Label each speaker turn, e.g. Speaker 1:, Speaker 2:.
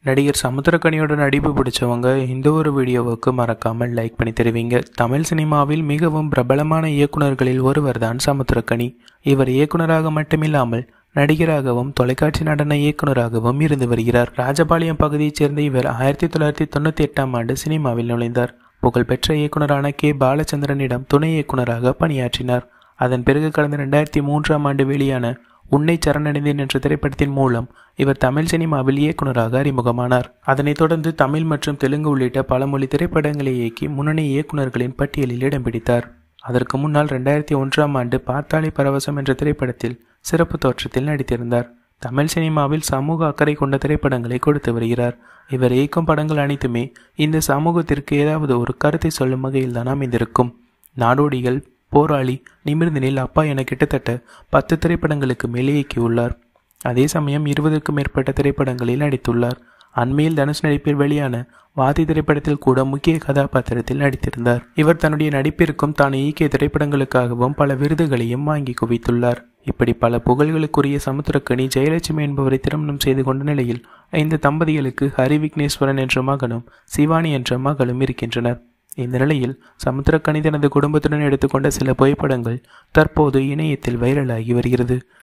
Speaker 1: நடிகர் சமுத்திரக்கனியோட நடிப்பு பிடிச்சவங்க இந்த ஒரு வீடியோவுக்கு மறக்காமல் லைக் பண்ணி தருவீங்க. தமிழ் சினிமாவில் மிகவும் பிரபலமான இயக்குநர்களில் ஒருவர் தான் சமுத்திரக்கனி. இவர் இயக்குநராக மட்டுமில்லாமல் நடிகராகவும் தொலைக்காட்சி நடன இயக்குநராகவும் இருந்து வருகிறார். ராஜபாளையம் பகுதியைச் சேர்ந்த இவர் 1998ஆம் ஆண்டு சினிமாவில் நுழைந்தார். புகழ்பெற்ற இயக்குநரான கே. பாலச்சந்திரனிடம் துணை இயக்குநராக பணியாற்றினார். அதன் பிறகு கடந்த 2003ஆம் ஆண்டு வெளியான உன்னை சரணடைந்தேன் என்ற திரைப்படத்தின் மூலம் இவர் தமிழ் சினிமாவில் இயக்குநராக அறிமுகமானார். அதனைத் தொடர்ந்து தமிழ் மற்றும் தெலுங்கு உள்ளிட்ட பல மொழி திரைப்படங்களை இயக்கி முன்னணி இயக்குநர்களின் பட்டியலில் இடம் பிடித்தார். அதற்கு முன்னால் 2001ஆம் ஆண்டு பார்த்தாலே பரவசம் என்ற திரைப்படத்தில் சிறப்பு தோற்றத்தில் நடித்திருந்தார். தமிழ் சினிமாவில் சமூக அக்கறை கொண்ட திரைப்படங்களை கொடுத்து வருகிறார். இவர் இயக்கும் படங்கள் அனைத்துமே இந்த சமூகத்திற்கு ஏதாவது ஒரு கருத்தை சொல்லும் வகையில் தான் அமைந்திருக்கும். நாடோடிகள், போராளி, நிமிர்ந்து நில், அப்பா என கிட்டத்தட்ட 10 திரைப்படங்களுக்கு மேலே இயக்கியுள்ளார். அதே சமயம் 20க்கும் மேற்பட்ட திரைப்படங்களில் நடித்துள்ளார். அண்மையில் தனுஷ் நடிப்பில் வெளியான வாதி திரைப்படத்தில் கூட முக்கிய கதாபாத்திரத்தில் நடித்திருந்தார். இவர் தன்னுடைய நடிப்பிற்கும் தான் இயக்கிய திரைப்படங்களுக்காகவும் பல விருதுகளையும் வாங்கி குவித்துள்ளார். இப்படி பல புகழ்களுக்குரிய சமுத்திரக்கனி ஜெயலட்சுமி என்பவரை திருமணம் செய்து கொண்ட நிலையில் இந்த தம்பதிகளுக்கு ஹரி விக்னேஸ்வரன் என்ற மகனும் சிவானி என்ற மகளும் இருக்கின்றனர். இந்த நிலையில் சமுத்திரக்கனி தனது குடும்பத்துடன் எடுத்துக்கொண்ட சில புகைப்படங்கள் தற்போது இணையத்தில் வைரலாகி வருகிறது.